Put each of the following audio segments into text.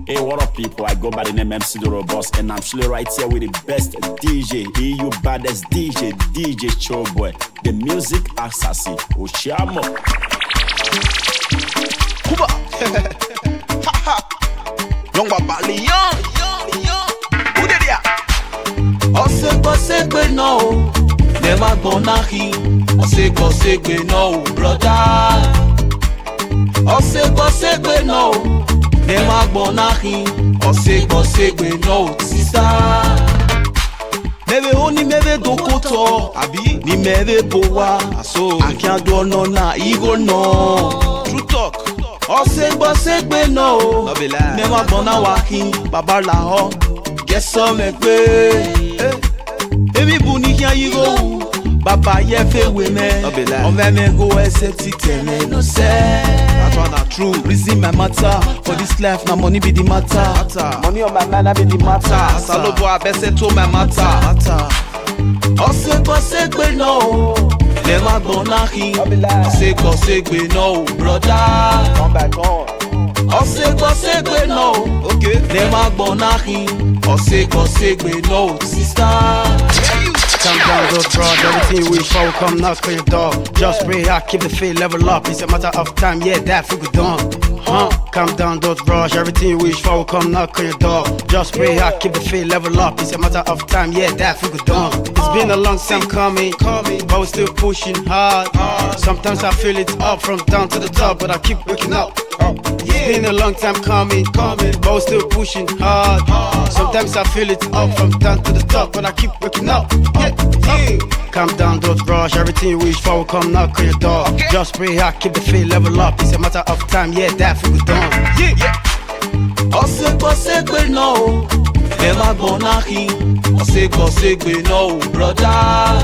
Hey, what up, people? I go by the name MC The Robust, and I'm still right here with the best DJ. He you baddest DJ, DJ Showboy, the music assassin, Oshamo. Kuba, haha, long babali, young. Who did ya? Osegbe no, never gonna he. Osegbe no, brother. Osegbe no, never gonna he. Osegbe no, sister. Meve oni meve dokoto, abi ni meve bowa. So I can't do no na ego no. True talk. Osegbe no, never gonna wahi. Baba la ho, get some egbe. Baby buni here you go. Baba ye fe we me. On me go except it no say. That's one not true. Reason my matter. For this life, my money be the matter. Money on my man, I be the matter. Salobo abese to my matter. Osegbe no. Never gonna he. Osegbe no, brother. Come back on. Osegbe no. Okay. Never gonna he. Osegbe no, sister. Come down, those broad, everything you wish for will come knock on your door. Just pray hard, keep the faith level up. It's a matter of time, yeah, that figure done. Come down, those brush, everything you wish for will come knock on your door. Just pray hard, keep the faith level up. It's a matter of time, yeah, that figure done. It's been a long time coming, but we're still pushing hard. Sometimes I feel it's up from down to the top, but I keep waking up. It's been a long time coming, but we're still pushing hard. Sometimes I feel it's up from down to the top, but I keep waking up. Calm down, don't rush. Everything you wish for will come knock on your door. Just pray hard, keep the faith level up. It's a matter of time, yeah, that figure done. Osegbe no, never gonna he. Osegbe no, brother.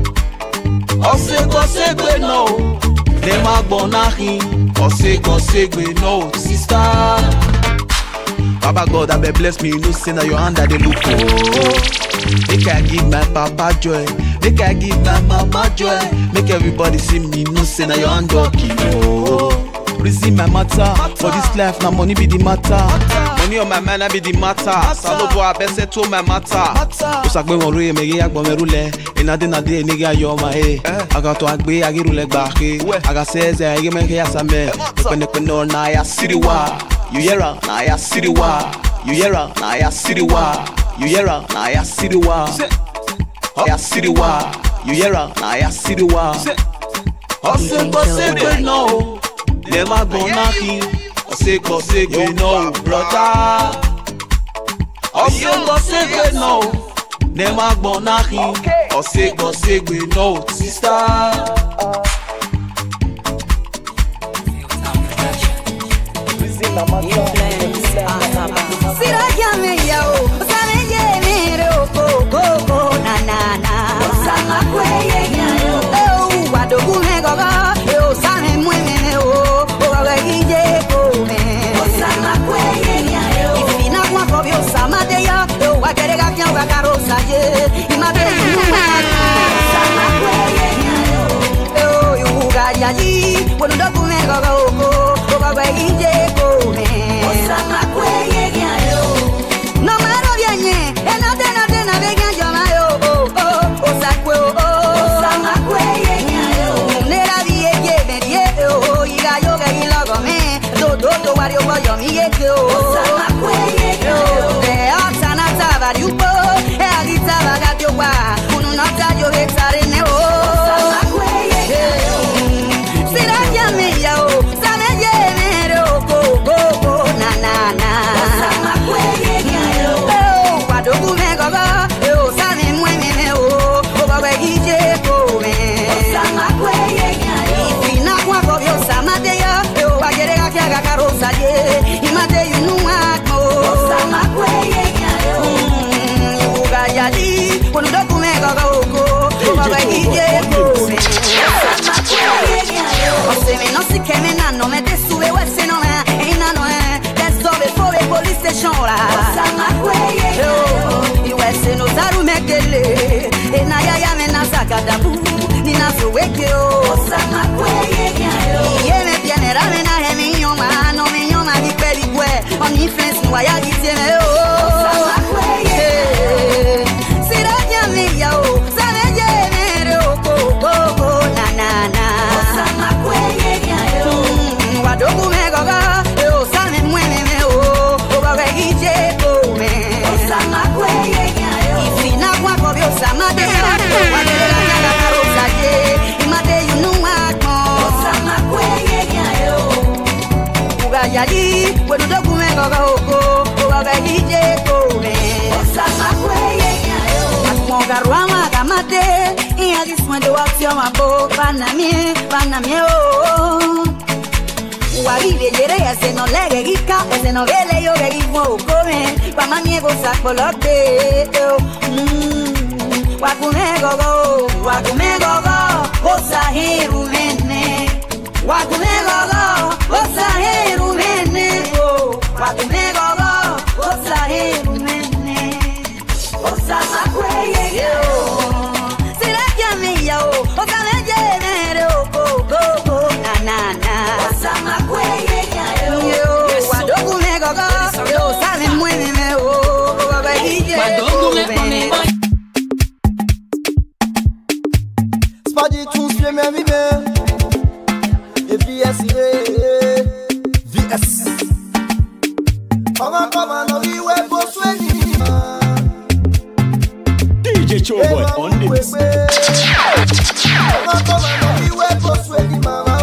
Osegbe no, never gonna he. Osegbe no, sister. Baba God, I be bless me, you know, say now your hand that they look for. Make I give my papa joy, make I give my mama joy. Make everybody see me, no say now your hand lucky. Receive my matter, for this life, now money be the matter. Money on my man, I be the matter. Salobo abese to my matter. Osagbe won roye mege agbo merule. Inade nade nigga yo ma he. Aga to agbe agi rule gba he. Aga says agi me ke asame. Nepe no na ya siriwa. You hear her, na ya siriwa. You hear her, na ya siriwa. You hear her, na ya siriwa. Ya siriwa. You hear her, na ya siriwa. Osegbe no, never gonna he. Osegbe no, brother. Osegbe no, never gonna he. Osegbe no, sister. No me te sube o ese no me ina no te sobe for police station la yo ese no zaru mekele e na ya me na sakadabu ni na so weke o ye me tiene rame na he mi nyoma no me nyoma ni peligwe on influence guaya gitiene o sama kweye siranya miya o sabe yenere o ko na na na sama kweye ya yo wadogu me goga o same mwene me o babe gije ko me sama kweye ya yo ifina kwa ko bio sama de wadele la nyaka karosa je imade yunu akon sama kweye ya yo yali wedu dokume goga oko oga gije kome osama kweye yayo asmoga rwama kamate iya dismande wakyo mabo panamie o waribe yere ese no lege gika ese no gele yo ge gimo kome pama miego sakolote wakume gogo osahiru mene wakume gogo osahiru mene wakume gogo osahiru mene osama kweye yo sirakia miya o osame jenere o go na osama kweye yo wadokume gogo yo osame mwene me o babajije wadokume pone spadi tunsye me vive et VS Come on, we were both ready. DJ Showboy on the mix. Come on, we were both ready, mama.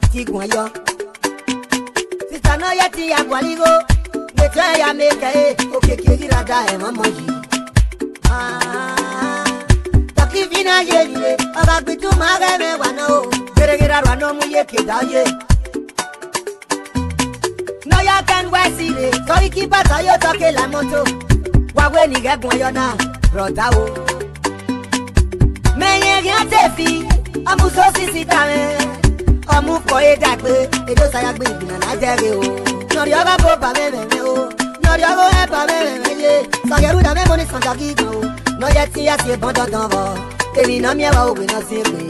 ti gun yo. Sister no ya ti akwaligo. Betra ya make okeke rada e mama yi. Takivina yele, oba bitu mageme wana o. Geregera rwano mu yeke daye. No ya can wasile, so ikipa tayo toke la moto. Wawe ni gegun yo na, brother o. Meye yan tefi, amu so sisi tame. Amu ko e dagbe, edo saya gbe ibina na jere o. Nori oga bo ba me o. Nori ogo e ba me ye. Sageru da me moni santa giga o. No ya ti ya se bon don bo. Emi na mi wa o gbe na se pe.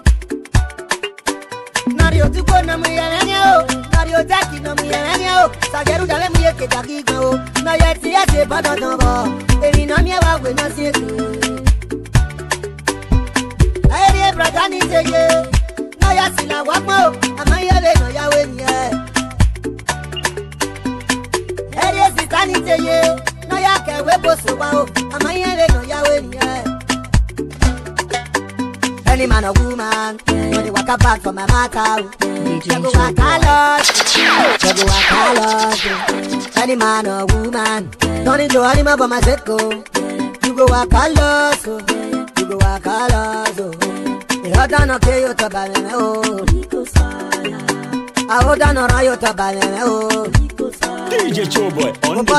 Nori o tu ko na mu ye o. Nori o taki na mu ye o. Sageru da me mu ye ke da giga o. No ya ti ya se bon don bo. Emi na mi wa o gbe na se pe. Aye brother ni te ye. No ya si la wa mo. Amaye le no ya we ni e. Ere si tanite ye, no ya ke we boso wa o, amayele no ya we ni e. Any man or woman, when they walk back from my matter, they go walk a lot. Any man or woman, don't enjoy animal but my set go. You go walk a lot, you go walk a lot. The other no pay you to buy me oh. I hold on or you to buy me oh. DJ Showboy on the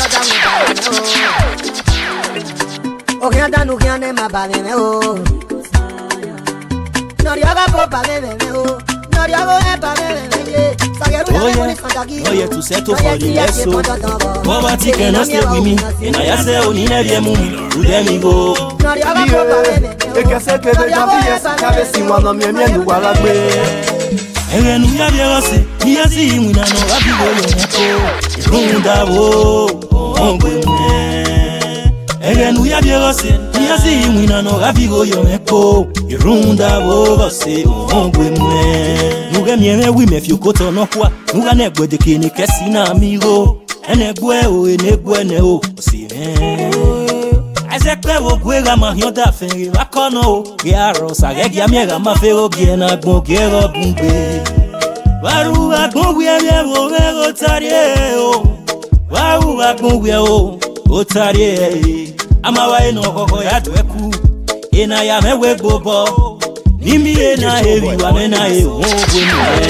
Oh yeah, to settle for the yes so. Poverty cannot stay with me. And I say only never move. To them me go. Et que c'est que des gens qui avaient 6 mois dans mes miens, nous voilà Ere nu ya biara se, ya si mu na no abi go yo ko. Runda wo, ongwe mu. Ere nu ya biara se, ya si mu na no abi go yo ko. Runda wo se, ongwe mu. Nu ga mi wi me fi ko to no kwa. Nu ga na gbe de kini kesi na mi go. Ene gbe o, ene gbe ne o. Si me. Ezekwe wo gwega ma hionda fengi wakono o Giaro sa gegia miega ma fero giena gbon gero bumbe Waru agbon gwe wo mego tarie o Waru agbon gwe o tarie Amawa eno koko ya tweku Ena ya mewe gbobo Nimi ena evi wa mena e wo gwe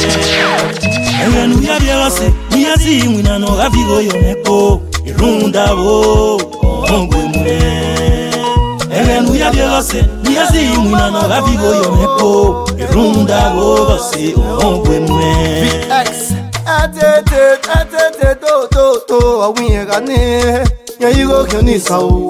Enu ya bielose Ni ya si mwina no gavigo yo meko Irunda wo ongwe mwe Enu ya bielose Ni ya si mwina no gavigo yo meko Irunda wo se ongwe mwe VX Atete to Awinye gane Ya yigo kyoni sao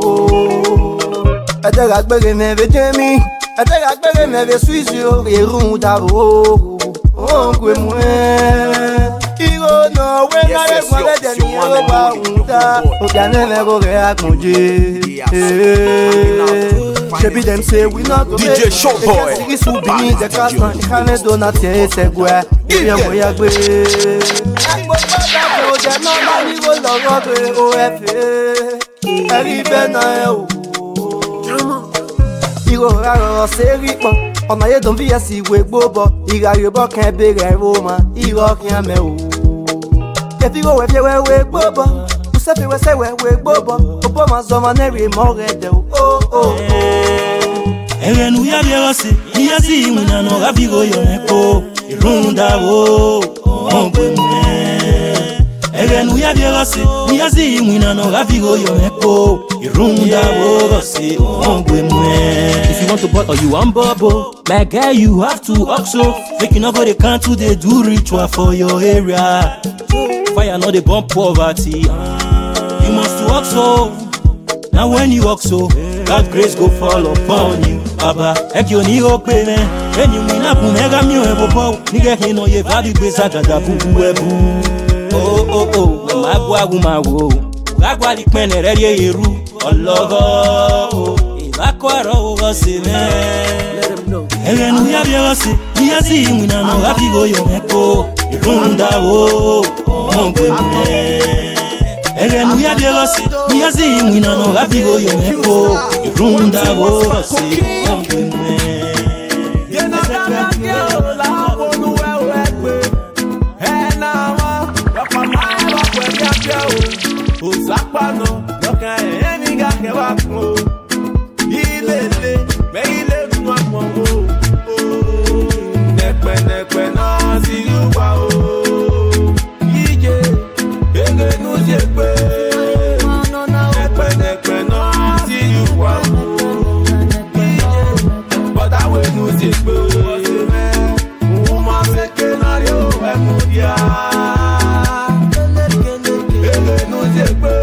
Ate gagbege meve jemi Ate gagbege meve suizio Irunda wo ongwe mwe Igo no wenga le mwale deni Oba unda Obiane lego ge akunje Shebi dem say we not go DJ Showboy Eki su bini de kastan Ikane donatie esegwe Iye moya gbe Akbo bada ko de mama ni go logo gbe OFA Eri bena e o Igo raro se ripo Ona ye don via si we gbobo Iga yobo kan bere roma Igo kian me o Efi go we fie we gbobo Usefi we se we gbobo Obo ma zoma neri mo rede o Enu ya bielose Ni ya si mwina no gavigo yo meko Irunda wo ongwe mwe Enu ya bielose Ni ya si mwina no gavigo yo meko Irunda wo se ongwe mwe If you want to buy or you want bubble my guy you have to also Make you not go the country they do ritual for your area Fire not the bomb poverty You must work so Now when you walk so God grace go fall upon you Baba, ek yo ni o pe me En you mina pu mega mi o ebo po Nige hino ye vabi gbe sagada bubu ebu we magwa gumawo Gagwa li pene re ye yeru Ologo Ibakwa ro go se me Enu ya bielose Ni ya si mwina no gafigo yo meko Irunda wo ongwe mwe Enu ya bielose Ni ya si mwina no gafigo yo meko Irunda wo se ongwe mwe Sapano, loca amiga que va con Ilele, me ile no amongo. Nekwe no si you wa o. Ije, enge no jekwe. Nekwe no si you wa o. Ije, but I will no jekwe. Uma sekenario e mudia. Enge no jekwe.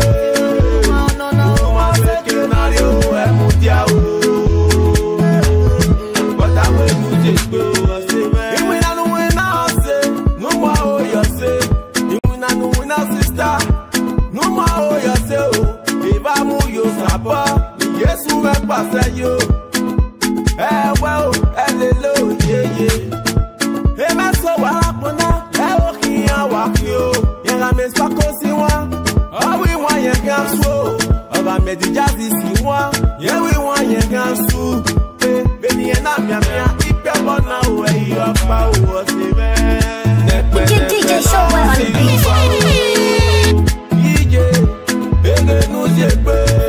Yo, well, hello, yeah. Hey, my so wapona, hey, walk you. Yeah, I'm a cosy one. Oh, we want your gun so. Oh, I made the jazzy see one. Yeah, we want your gun so. Hey, baby, and I'm your man. Keep your one away, your power, DJ so well on the beat. DJ, hey, no, yeah,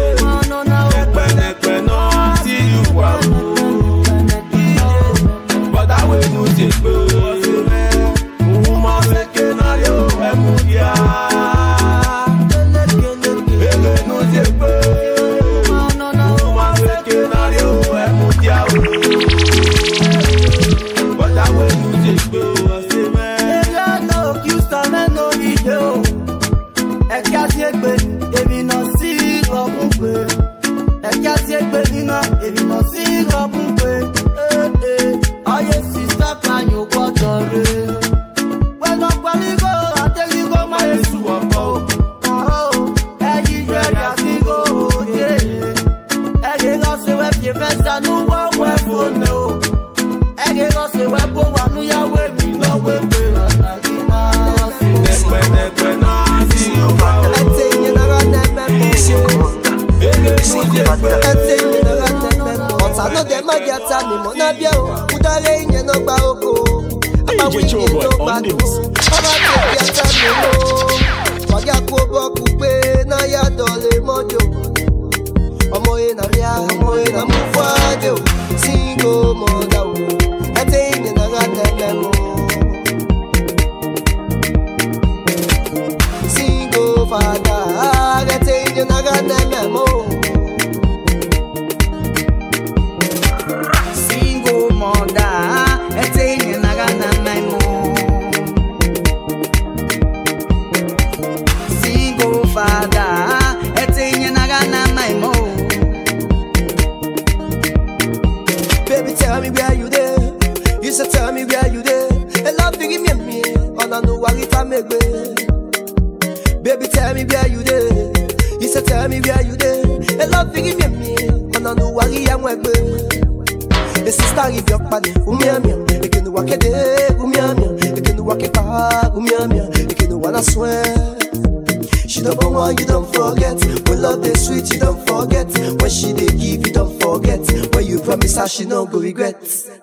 she no go regret.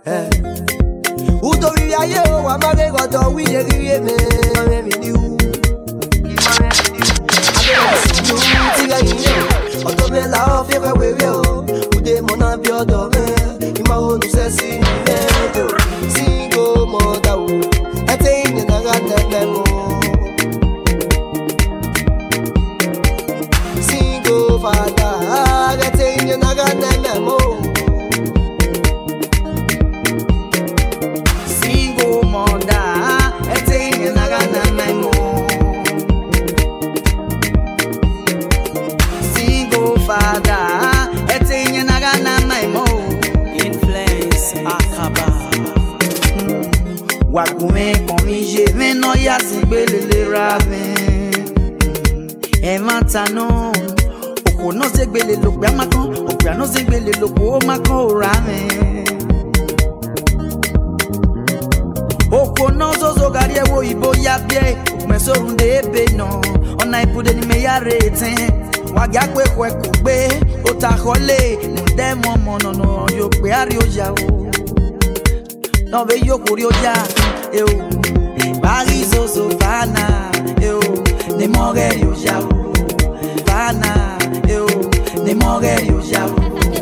Who do we are you? I'm a big god, we are here, man. I'm you. I'm the man of everywhere. Who they wanna be a dog, man? In my own sexy, single mother. I think you know that single father. I think you know that Wakume komije veno ya sigbelele rave. Ematano oko no segbele lokpe amakan, okpe no segbele lokpo makan orave. Oko no zozo gari ewo ibo ya bie, okmeso runde ebe no. Ona ipude ni me ya rete. Wagia kwe kwe kugbe, otakole, nde momo no yo pe ari oja o. No ve yo curiosa, Paris o Sofana, ne mogerio ya. Bana, yo, ne more yo jao.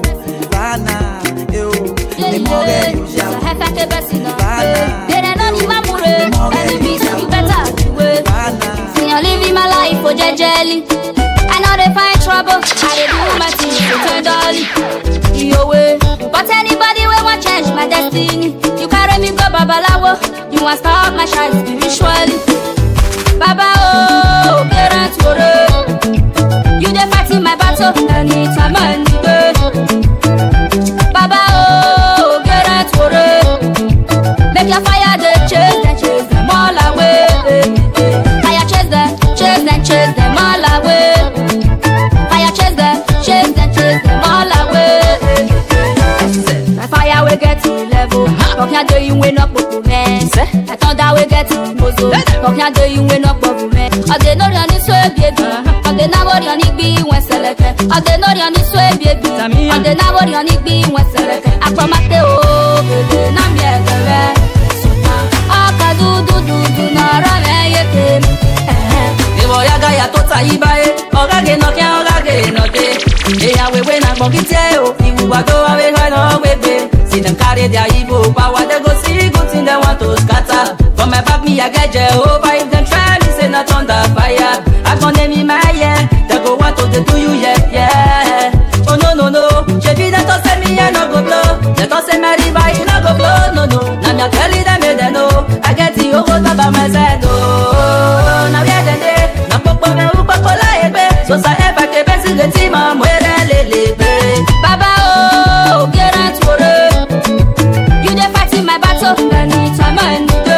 Bana, yo, ne more yo jao. Bana, they don't need my money. And be so better. See, I'm living my life for jelly. I know they find trouble. I dey do my thing to turn dolly. Your way, but anybody will want change my destiny. You carry me go babalawo. You want stop my shine spiritually. Baba oh, get on to it. You dey fighting my battle, anytime I need it. Baba oh, get on to it. Make your fire the chase them all away. Fire chase them all away. Fire chase them all away. My fire will get to level. Talk ya do you win up with men. I thought that we get to mozo. Talk ya do you win up with men. I dey know you swear baby. I dey know what you need be when select. I dey know you swear baby. I dey know what you need be when select. I promise oh baby, na me egere. Aka do na rame yeke. Ewo ya ga ya tota ibae. Oga ge no kya oga ge no de. Eya wewe na gbogite o. Iwu wa do awe ga no webe. See them carry their evil power. They go see good thing they want to scatter. From my back me I get Jehovah. If them try me say not under fire. I gon' name me my yeah. They go want to they do you yeah. Oh no. She be that to say me I no go blow. They to say me river I no go blow. No. Now me tell them they know. I get the old by my side. Oh, now yeah they. Na popo me upopo la ebe. So sa eba ke besi the team am where lele. Baba oh, get on to it. You dey fighting my battle, anytime I need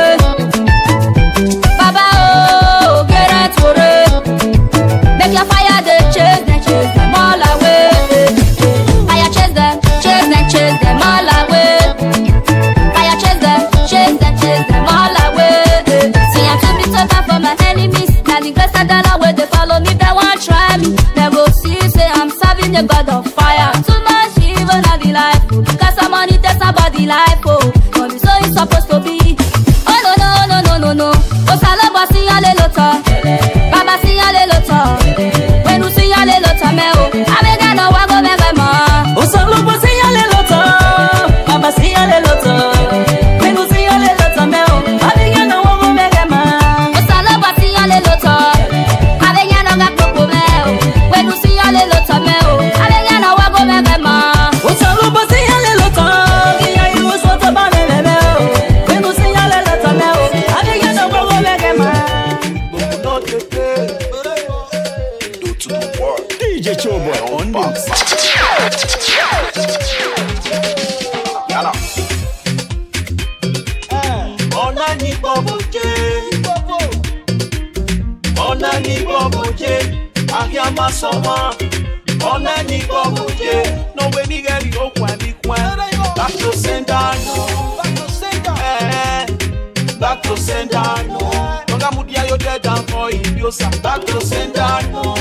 it. Baba oh, get on to it. Make your fire the chase them all away. Fire chase them all away. Fire chase them all away. See I'm too big to bad for my enemies. Now the grace of the Lord where they follow me, they won't try me. They go see say I'm serving the God of fire. Too much evil in the life, because some money takes somebody life. Oh, but so it's supposed to be. Oh no. Oh salaba si ale lota, Baba si ale lota. When you see ale lota me oh, abega no wa go me ma. Oh salaba si ale lota, Baba si ale lota. When you see ale lota me oh, abega no wa go me ma. Oh salaba si ale lota, abega no ga popo me oh. When you see ale lota me oh, abega no wa go me ma. Oh salaba si ale lota, iya you so to ba me oh. When you see ale lota me oh, abega no wa go me ma. DJ Showboy on box. Ona ni boboje, ahia masoma. Ona ni boboje, no we ni gari okwa ni kwa. Back to sender no, back to sender no. Nonga mudia yo dead and for ibiosa. Back to sender no,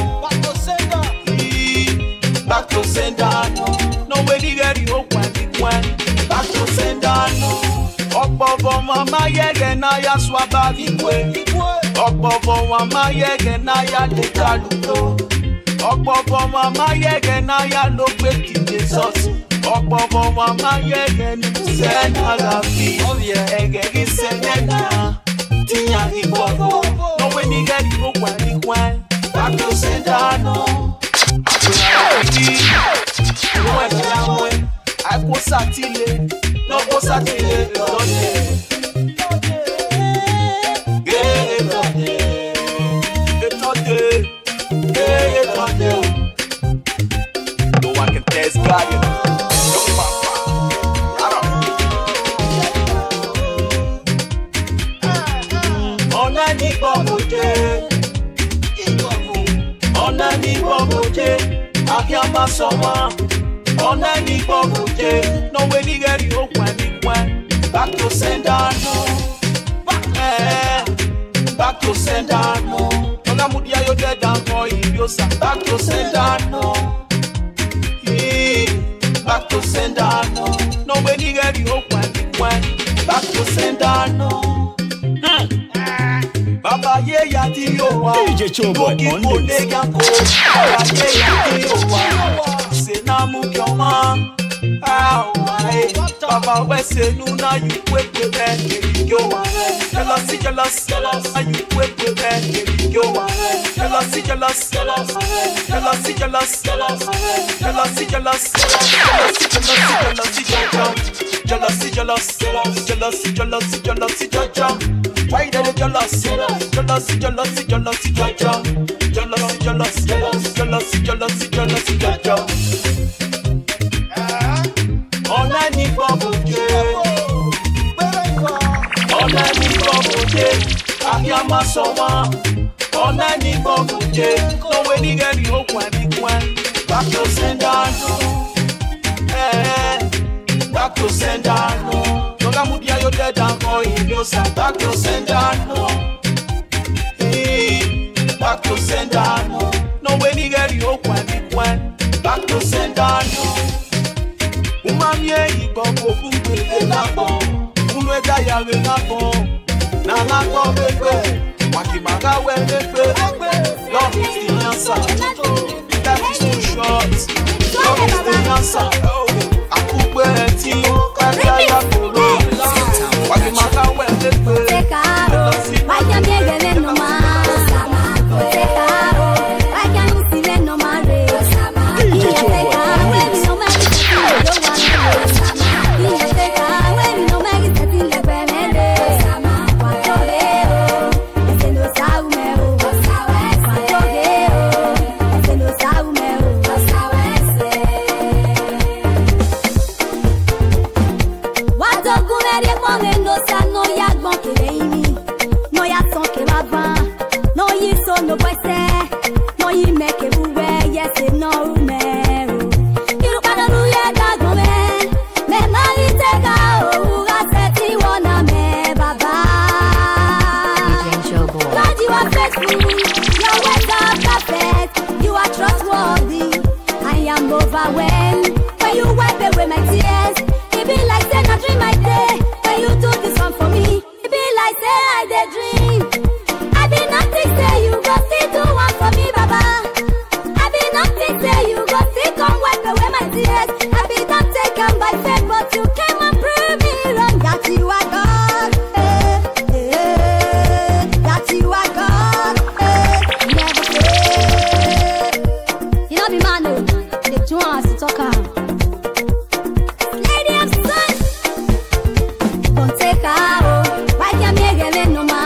back to sender no. No we ni gari okwa ni kwa. Back to sender no. Okpovo mama yege na ya swaba ikwe. Okpovo mama yege na ya lekaluko. Okpovo mama yege na ya lokwe kije sosi. Okpovo mama yege ni sena la fi. Ege gi senena tinya ikpovo. No we ni gari okwa ikwa. Back to sendano. Ako satile, no go satile, No one can test God, you know. Ona ni boboje, ahia masoma. Ona ni boboje, no we ni gari okwa ni kwa. Back to sender no, back to sender no. Nonga mudia yo dead and for ibiosa. Back to sender no, back to sender no. No we ni gari okwa ni kwa. Back to sender no. Baba ye ya ti yo. DJ Showboy on the Baba we say no na you wait with me yo jealousy jealous and you wait with me yo jealousy jealous jealousy jealous jealousy jealous jealousy jealous jealousy jealousy why they jealous jealousy jealousy jealousy jealousy on a ni boboje akiyama sowa on a ni boboje no we ni get the okwan bi kwan back to sender back to sender yoga mudia yo dead and go in your sa back to sender back to sender no we ni get the okwan bi kwan back to sender Umamye iboko kumbe lapo Unwe daya we lapo Na lapo bebe Wakimaga we bebe Love is the answer Life is too short Love is the answer Akugbe eti Kaya ya kolo Wakimaga we bebe Tekaro Waya miegele no ma Tekaro Waya musile no ma re no puede ser, no y me que bube, yes no me. Quiero para luya da gomen, me malite ga o gaseti wana me baba. Lord, you are faithful, your words are perfect, you are trustworthy. I am overwhelmed when you wipe away my tears. It be like say I dream my day when you do this one for me. It be like say I daydream. I be nothing say you go still do one for me, Baba. I be nothing say you go still come wipe away my tears. I be not taken by faith, but you came and prove me wrong that you are God. That you are God. Never fail. You know be man, the two has to talk out. Lady of sun, don't take out. Why can't me get no man?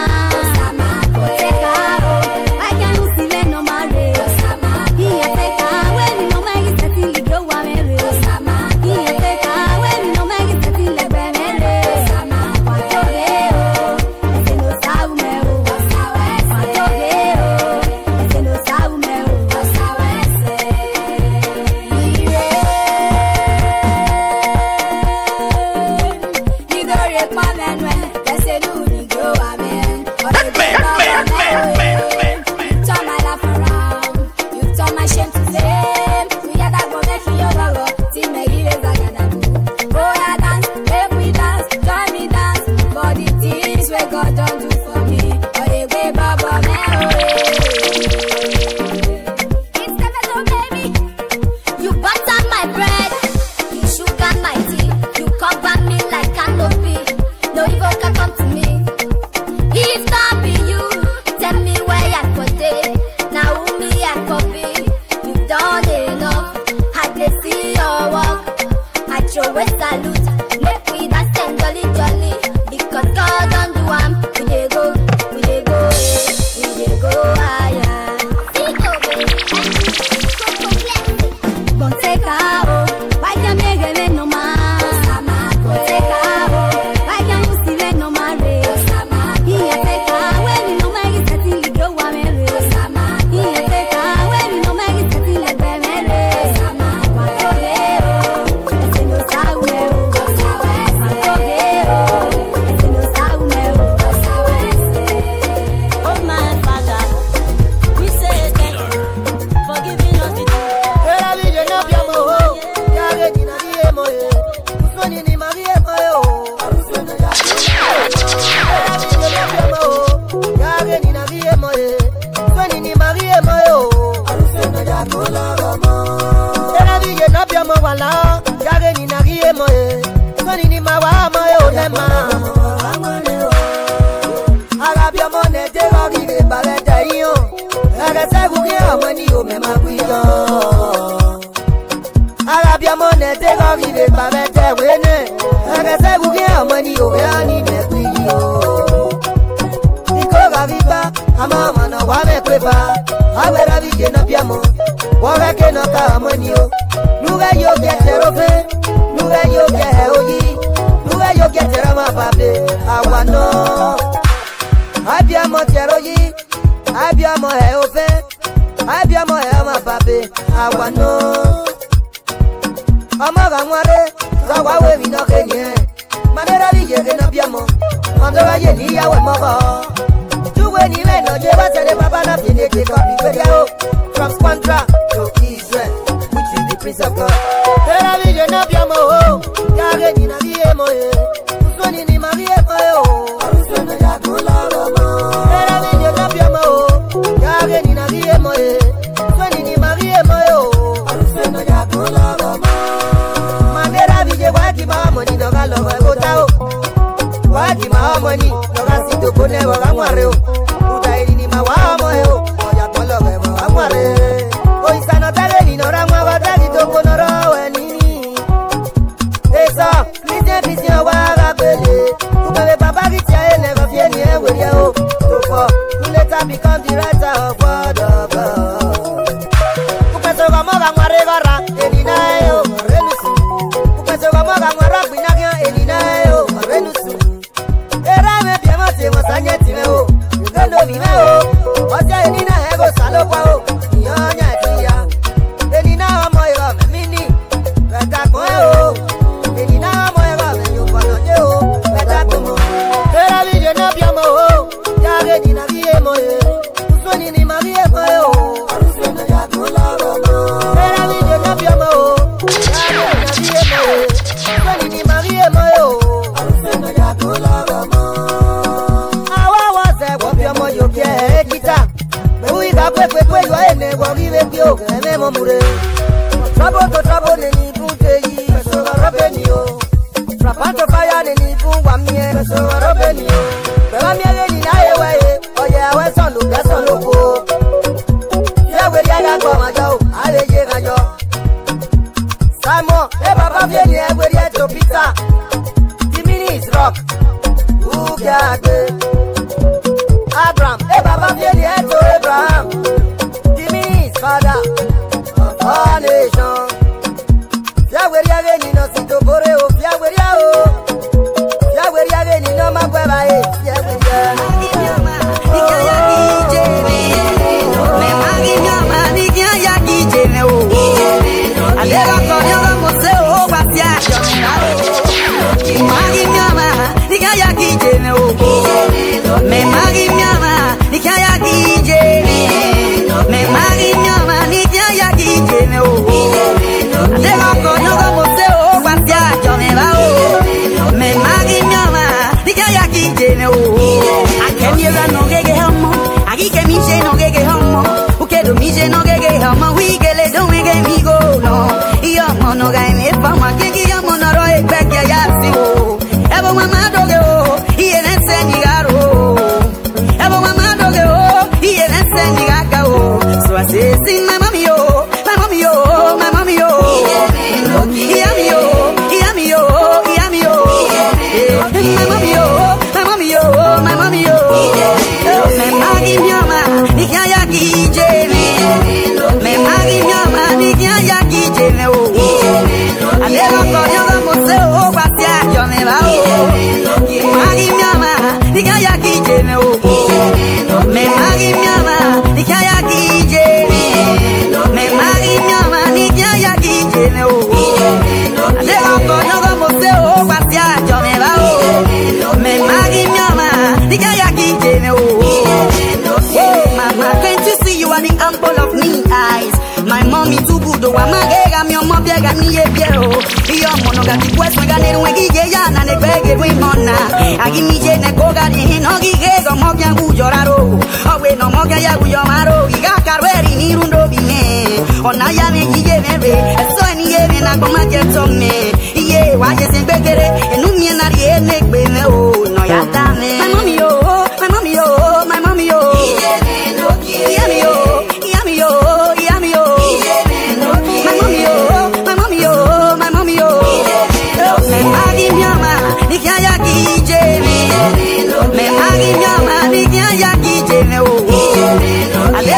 Salute, make we dance and jolly jolly, because God don't do am. beba, awera vije no piamo, wora ke no ka amonio, nuga yo geterofe, nuga yo geoyi, nuga yo geterama babe, awano, abiamo teroyi, abiamo eofe, abiamo eama babe, awano, amaga mware, zawa we mi no kenye, manera vije ke no piamo, mandora ye ni ya we mogo. When you know, you was a papa na fini take up the video from Squantra to Israel, which is the Prince of God. Tell a vision of your mo, Yagin in a VMO, Usoni ni Maria Moyo, Usona Yakula. Tell a vision of your mo, Yagin in a VMO, Usoni ni Maria Moyo, Usona Yakula. Manera Vijay Waki Mamoni, no Galo, Gotao, Waki Mamoni, no Gasito Poneva, Gamareo. Become the writer of word of God. Upeso gamoga ngwaregara elinayo renusu. Upeso gamoga ngwaragbi nagya elinayo renusu. Era me piamote wasanye timeo. Ugando vimeo. Oja elina ego salokwa o. Nyonya tia. Elina moyo mini. Beta koe. Elina moyo me yukono jeo. Beta komo. Era vije na piamo. Yage dina vie moye. Usoni ni marie moyo. Arusena ya kularo mo. Era vije na piamo. Yage dina vie moye. Usoni ni marie moyo. Arusena ya kularo mo. Awa waze wapia moyo kie kita. Meui ka kwe yo ene wariwe pio. Eme momure. Trabo neni punte yi. Peso garabeni yo. Trapanto fire neni pungwa mie. Peso garabeni yo. Beba mie ni na ewe. Oye awe son lu beson loko. Ye we ya ga kwa majo. Ale ye gajo. Simon, e baba vie ni e we ya to pizza. The mini is rock. Ugade. Abraham, e baba vie ni e to Abraham. The mini is father of all nations. Ya we ya ge ni no sito bore o. Ya we ya o. Ya we ya ge ni no makweba e. Ya we ya. No guy me fama que ya monaro e peque ya siwo ebo mama doge o iye nse nigaro ebo mama doge o iye nse nigaga o so I say sing my mommy yo my mommy yo my mommy yo iya mi yo iya mi yo iya mi yo my mommy yo my mommy yo my mommy yo me magi nyama nikaya kije me magi nyama nikaya kije me o Alego koyoga museo batia yo me va o magi nyama nikaya kije me o me magi nyama nikaya kije me magi nyama nikaya kije me o Alego koyoga museo batia yo me va o me magi nyama nikaya kije me o Mama, can't you see you are the apple of me eyes? My mommy too good, oh, I'm a gay, mi omo biega mi e biero. Iyo mono gati pues me ganer un gige ya na ne bege we mona. Agi mi je ne koga ni no gige go mo kya gu yoraro. Owe no mo kya ya gu yomaro. Iga karweri ni rundo bine. Ona ya me gige me be. Eso ni e me na ko ma je to me. Iye wa je sin begere. Enu mi na ri e ne gbe me o. No ya ta me. My mommy yo, my mommy yo, my mommy yo. Iye me no ki. Iye mi yo, iye mi yo, iye mi yo. My mommy yo, my mommy yo, my mommy yo. Me magi nyama, nikaya kije me. Me magi nyama, nikaya kije me o. Ale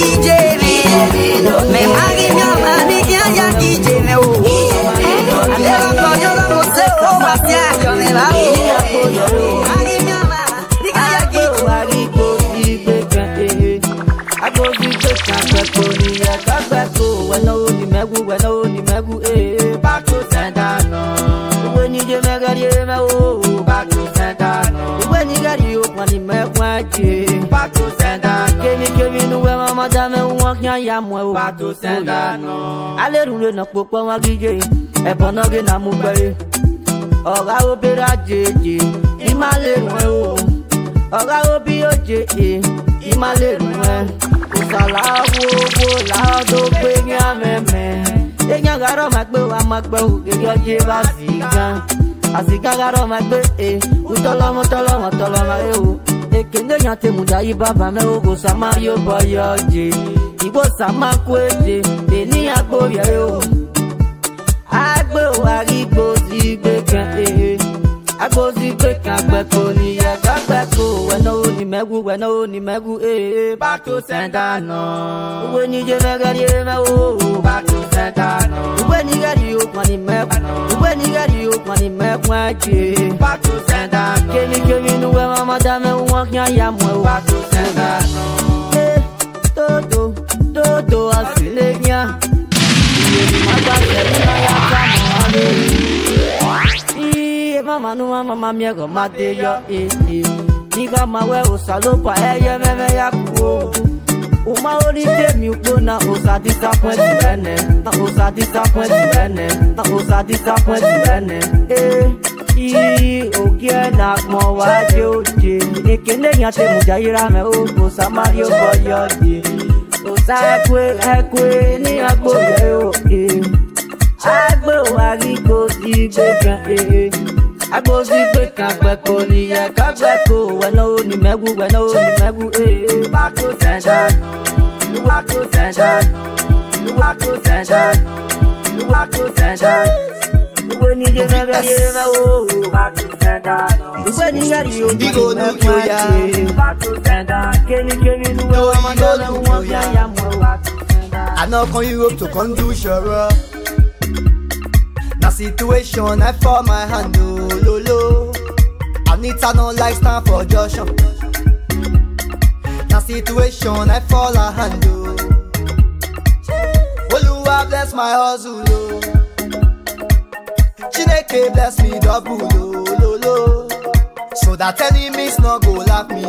DJ me magi mi amani ya DJ me o andela ko yo la mose o masia yo me va magi mi amani ya DJ wari go ibe kan I go di kan ko ni ya ka ko we no ni megu back to sender no we ni je me gari me o back to sender no we ni gari o kwani me kwaje back to sender kemi nu we mama da me won kan ya mo o back to sender no aleru le na popo wa gije e bono ge na mu gbe oga obera jeje imaleru o oga obi oje imaleru usalawo wo la do pe ni ameme eyan garo magbe wa magbe o gejo je ba sigan asigan garo magbe utolomo ma o ekende yan te muda yi baba me o go sama yo boyo je igbo sama kwede ni agbo ye o agbo wa ri gbo si gbe kan agbo si gbe kan gbe ko ni ya gbe ko we no ni megu back to sender no we ni je me gari me o back to sender no we ni gari o kwani me kwaje back to sender kemi nu we mama da me won kan ya mo back to sender no todo asileña y magba se na ya kamo mama mi go mate yo Niga mawe usalopa eye meme ya kuo Uma oli temi ukona usa disappoint bene Na usa disappoint bene okie na mo waje oje Ekene nyate mujaira me usa Mario boyoje Usa ekwe ni agbo ye o Agbo arigo si bekan agbo si bekan peko ni ya ka peko we no ni megu back to sender we ni je na me o back to sender we ni gari o digo no yo ya back to sender kemi nu we ma do na wo ya mo back to sender I know from Europe to come do sure. Na situation I for my hand lolo. Anita no like stand for Joshua. Na situation I fall a hand Oluwa bless my hustle Chineke bless me double lolo. So that enemies no go laugh me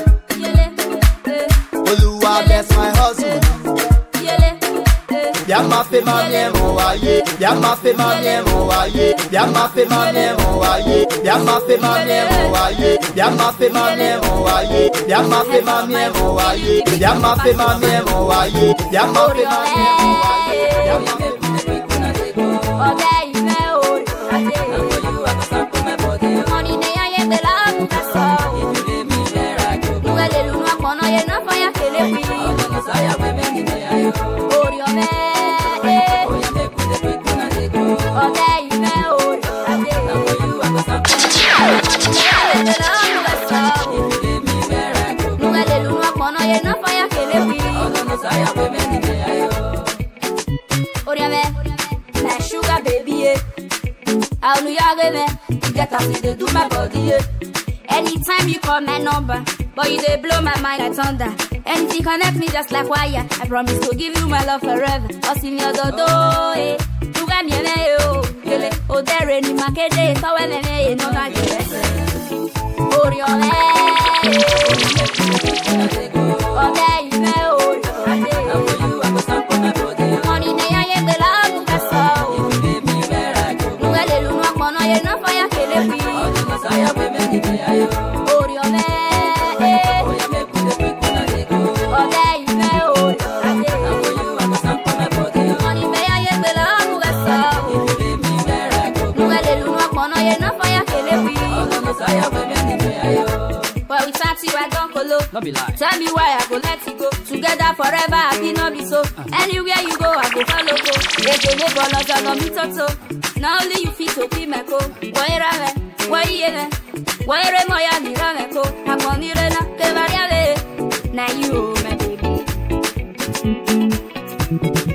Oluwa bless my hustle Bien ma fait ma mien mon waye, bien ma fait ma mien mon waye, bien ma fait ma mien mon waye, bien ma fait ma mien mon waye, bien ma fait ma mien mon waye, bien ma fait ma mien mon waye, bien ma fait ma mien mon waye, bien ma fait ma mien mon waye, bien ma fait sugar baby, I'll know you get up to do my body. Anytime you call my number, but you they blow my mind like thunder. Anything connect me just like wire. I promise to give you my love forever. I'll see me do you got me oh there any market day, so when I no not get oh your oh there you know money they are the love that's all no gale lu no kono ye no fire kele bi oh your oh there you know money they are the love that's all no gale lu no kono ye no fire kele bi well, we fancy I don't colo. Not be lie. Tell me why I go let you go. Together forever, I can not be so. Anywhere you go, I go follow go. If you live all of them, me toto. Now only you fit to be my co. Why are moya ni rameko? I'm on Irena, the variable. Now you, my baby.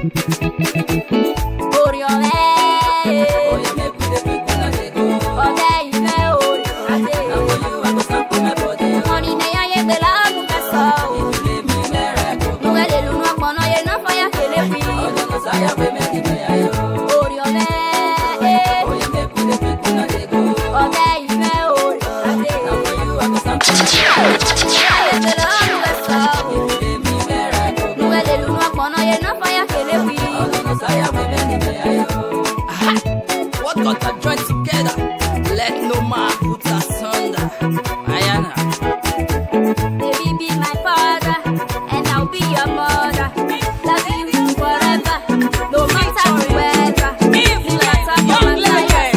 What got that joint together? Let no man put asunder. Ayana. Baby, be my father, and I'll be your mother. Love you forever, no matter the weather. No matter your life.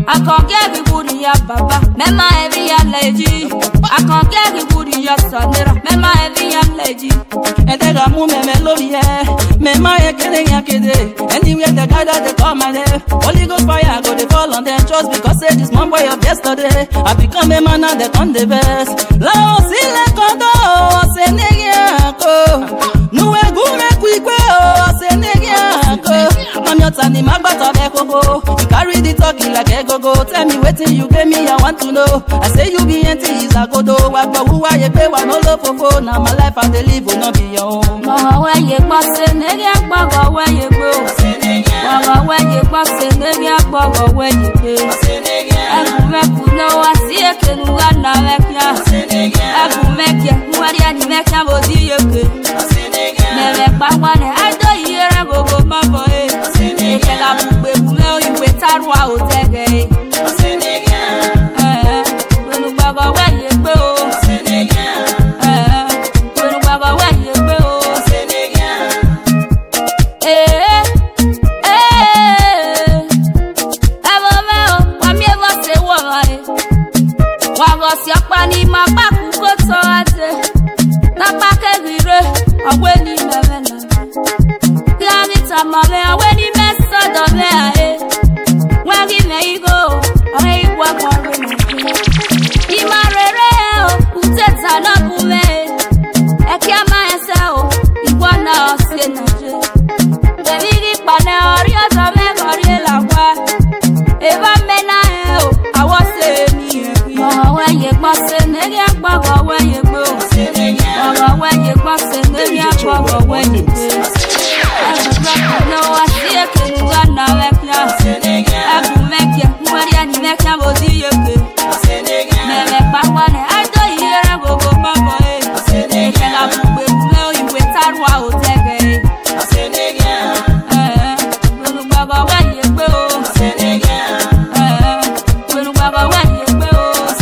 Baba, mema every lady. I can't get the booty, yes, Sandra. Mema evi ya pleji. Edega mu meme love yeah. Mema ekele ya kede. Anywhere the guy that they call my name. Holy Ghost fire go they fall on them just because say this man boy of yesterday. I become a man and they turn the best. La si le kondo se negiako. Nuwe gume kwikwe se negiako. I'm your tani magbata bekogo. You carry the talking like a go-go. Tell me waiting you gave me, I want to know. I say you be empty is a godo. Wagba who are you pay one no love for. Now my life I dey live will not be your own. Mama when you pass it, nigga, mama when you go. Mama when you pass it, nigga, mama when you go. I make you know I see it, can you run now make ya? I make ya, who are you make ya go see you? Never back one, I don't hear a go my boy. If I got to know you with that wow, take it. When you back away, you go. Siapani mabaku koto ate na pakegire aweni mevena planeta mame aweni mesa dome ae wagi meigo are igwa kwa imarere o uteta na kume ekiama eseo igwa na osenaje devigi pane orio dome gorie lawa eva mena o awose ni when you pass it, nigga, baba when you go. Baba when you pass it, nigga, baba when you go. No, I see a kid who got now left now. I will make you, who are you, make you go see you. Never back one, I don't hear a go, mama. They can have to blow you with that wow, take it. Baba when you go. Baba when you go.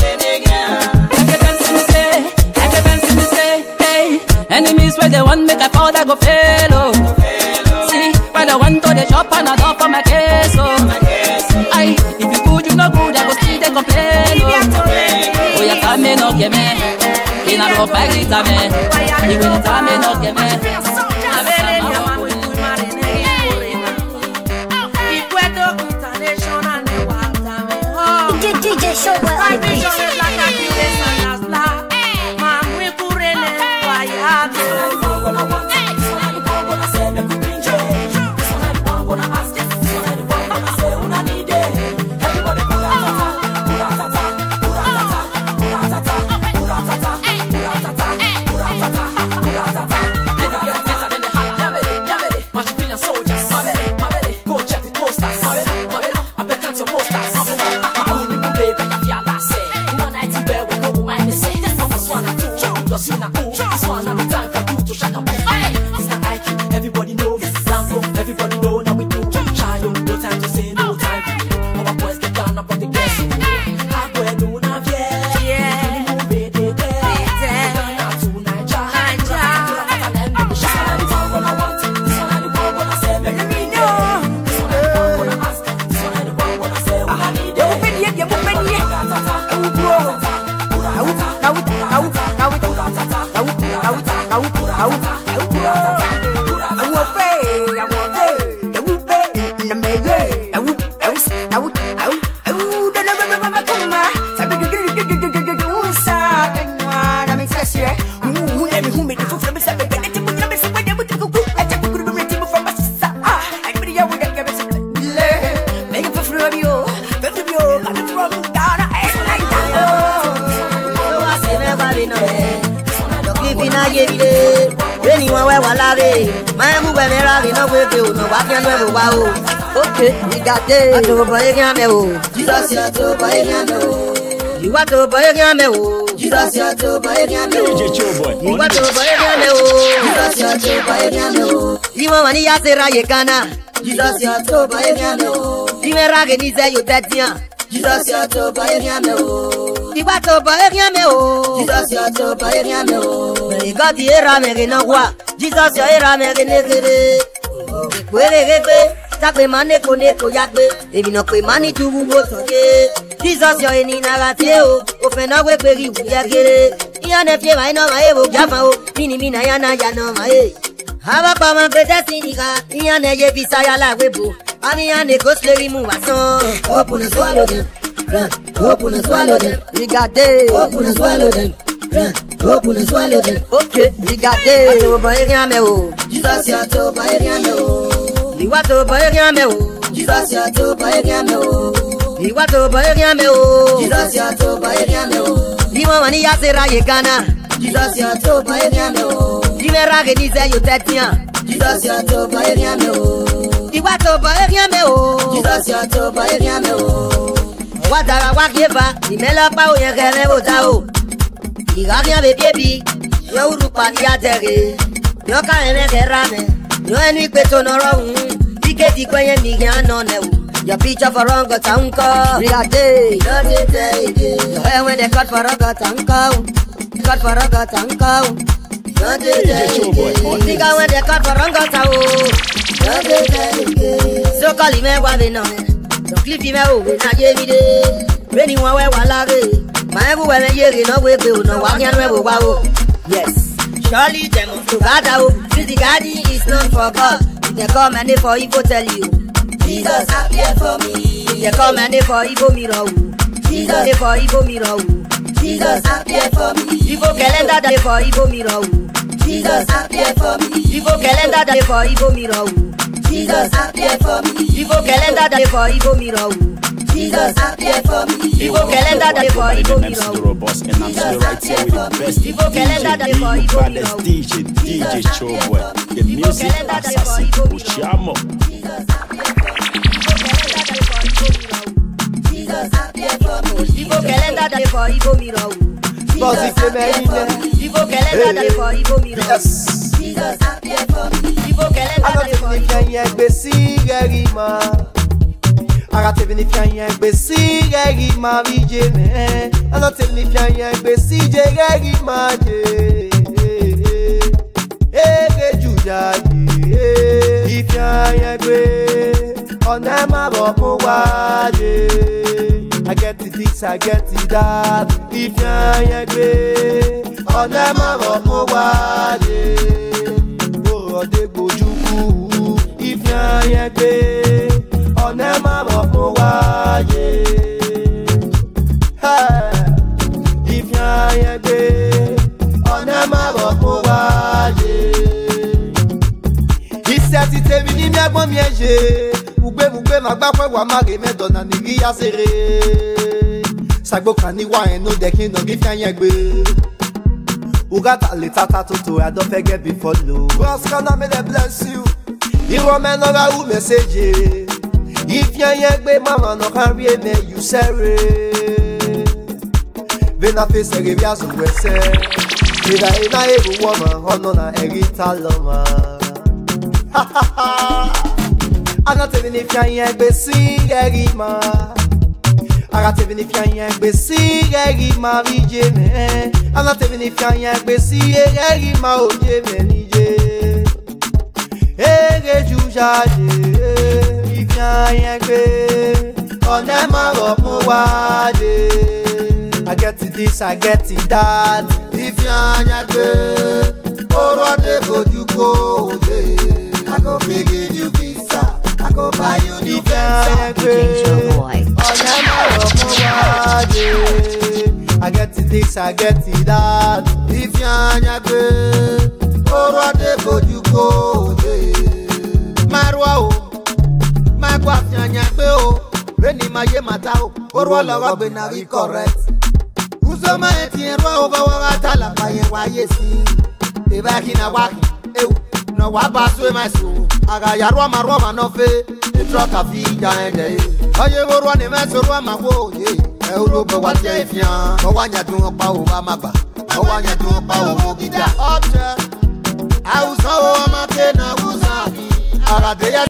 Enemies where they want make I fall, I go fail, oh. See, where they want to the shop and I don't for my case, oh. Aye, if you good, you no good, I go see they complain, oh. Oh, yeah, time me no give me. In a rope, I get a me. You will time me no give me. DJ Showboy, I be okay, we got this. I do boy again, Jesus, you do boy again, you want to boy again, Jesus, you do boy again, you want to boy again, Jesus, you do boy again, you want money, I say, Rayekana, Jesus, you do boy again, you may rag and say you bet, Jesus, you do boy again, you want to boy again, Jesus, you do boy again, you got the era, making no what, Jesus, your era, making it. Takwe mane koneko yakbe, ebi no kwe mani tugu botoke. Jesus yo eni nagate o, ofena we peri uyakere. Iane fie vai no mae bo jafa o. Mini mina yana ya no mae. Haba pa ma kwete sinika. Iane ye visa ya la webo. Ami ane go slay mu wason. Open and swallow them. Open and swallow them. We got this. Open and swallow them. Open and swallow them. Okay, we got this. Ato boy nyame o. Jesus ya to boy nyame o. Liwa to boy nyame o. Jesus ya to boy nyame o. Liwa to boy nyame o. Jesus ya to boy nyame o. Liwa mani ya sera ye Ghana. Jesus ya to boy nyame o. Dimera ge ni se yo tetia. Jesus ya to boy nyame o. Liwa to boy nyame o. Jesus ya to boy nyame o. Wadara wakieva, imela pa o yekele otao. Igagya baby, yo urupa ni atere. Yo ka ene kerame, yo eni peto no ro. Ike di kwenye migya no ne. Your picture for wrong got uncle. Rigate, yo when they cut for a got uncle. Cut for a got uncle. Nigga when they cut for wrong got so call him a wabino. Don't clip him out, na jemide. Reni wa we walare. My everywhere you know we will no one can never wow. Yes. Surely them to God. Since the garden is not for God. If they come and they for evil tell you. Jesus appear for me. If they come and they for evil mirror. Jesus they for evil mirror. Jesus appear for me. Evil calendar they for evil mirror. Jesus appear for me. Evil calendar they for evil mirror. Jesus appear for me. Evil calendar they for evil mirror. Jesus appear for me. Evil calendar they for evil mirror. And I'm still right here with the best DJ, DJ Showboy, the music assassin, Ushamo. Jesus appear for me. Evil calendar they for evil mirror. Evil calendar they for evil mirror. Jesus appear for me. Evil calendar they for evil mirror. Arate vinifian yen besi gegi ma vije me. Arate vinifian yen besi gegi ma je. Ege juja je. Ifian yen be. Onema bo wa je. I get it this, I get it that. Ifian yen be. Onema bo wa je. O de gojuku. Ifian yen be. Onema bo wa ye. If ya ye be, onema bo wa ye. Isati te vini mi agbon mi eje. Ugbe magba pe wa mare me dona ni ri asere. Sagbo kan ni wa en no de kin no give yan ye gbe. Ugata le tata toto I don't forget before low. God's gonna may they bless you. Iwo me no ga u message. If ya yegbe mama no carry me you sere. Vena face revia so wese. Ida ina ego woman hono na erita loma. Ha ha ha. Anate vini if ya yegbe singeri ma. Arate vini if ya yegbe singeri ma vije me. Anate vini if ya yegbe singeri ma oje me nije. Ege juja je. I get it this, I get it that. If you go, I go big you visa. I go buy you new I get it this, I get it that. If you go, Marwa. Magwa nyanya gbe o reni maye mata o orwo lowo gbe na ri correct uzo ma eti enro o ba wa tala pa yen wa ye si e ba ki na wa e no wa ba so e ma so aga ya ro ma no fe e tro ka fi ja ende oye orwo ni me so ro ma wo ye e oro be wa je ifian o wa nya dun pa o ba ma ba o wa nya dun pa o mo gida option a uzo o ma pe na uza aga de